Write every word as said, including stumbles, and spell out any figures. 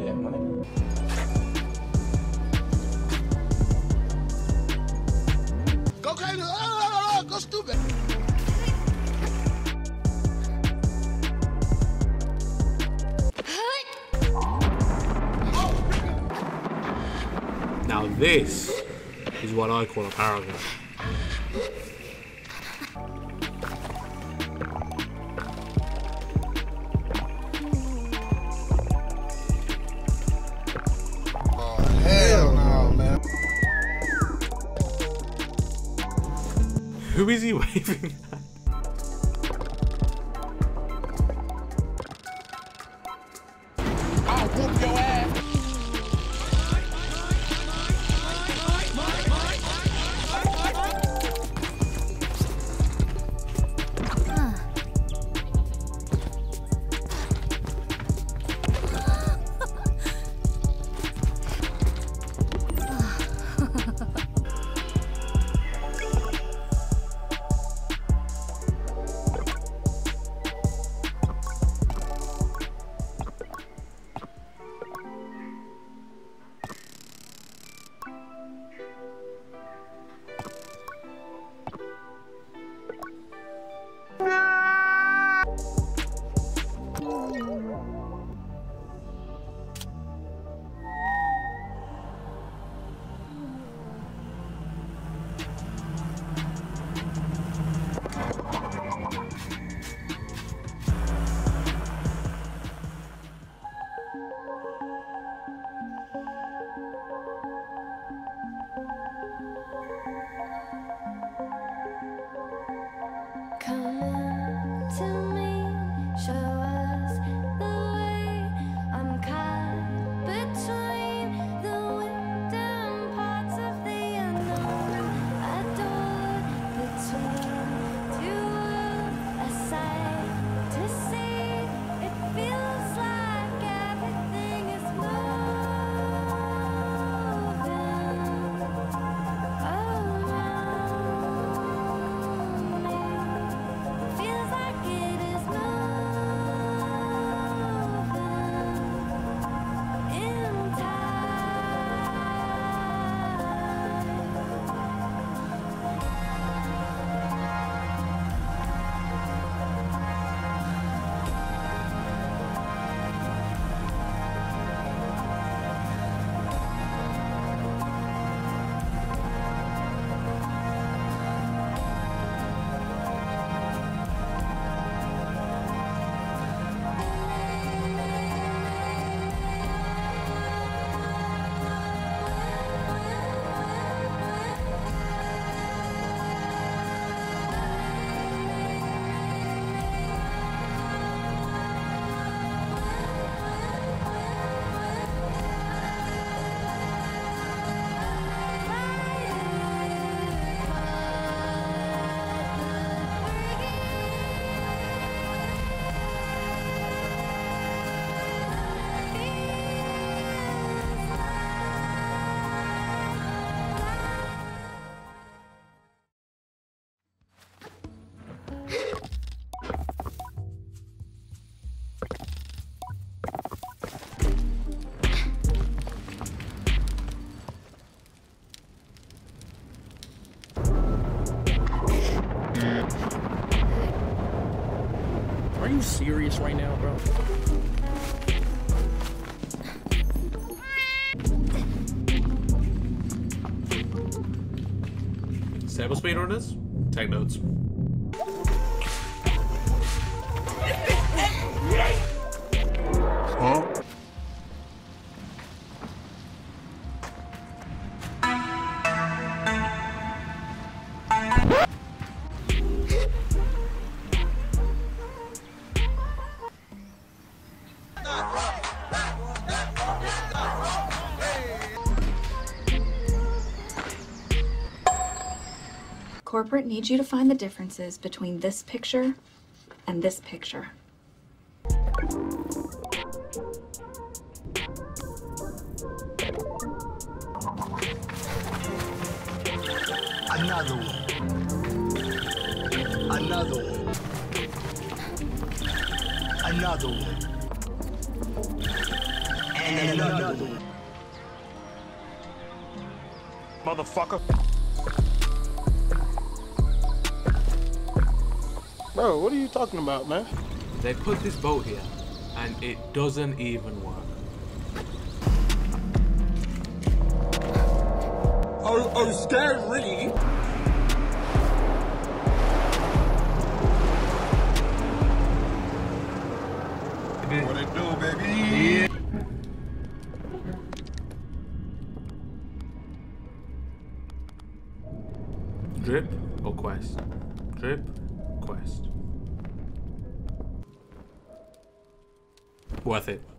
yeah, money. Go crazy! Oh, go stupid! Now this is what I call a paragon. Oh, hell no, man. Who is he waving at? I'll whoop your ass. Come in to me, show us the way. I'm caught between the wind and parts of the unknown. Adored between two worlds, a sight to see. It feels like everything is moving around me. Feels like it is moving in time. Are you serious right now, bro? Stable speedrunners, take notes. Huh? Corporate needs you to find the differences between this picture and this picture. Another one. Another one. Another one. Motherfucker. Bro, what are you talking about, man? They put this boat here, and it doesn't even work. Oh, oh, scary. What it do, baby? Drip or quest? Drip, quest. Worth it.